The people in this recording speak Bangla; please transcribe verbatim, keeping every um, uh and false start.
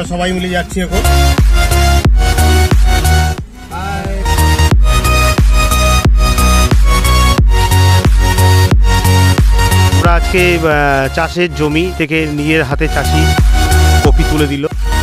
আমরা সবাই মিলে যাচ্ছি এখন। আমরা আজকে চাষের জমি থেকে নিজের হাতে চাষি কপি তুলে দিল।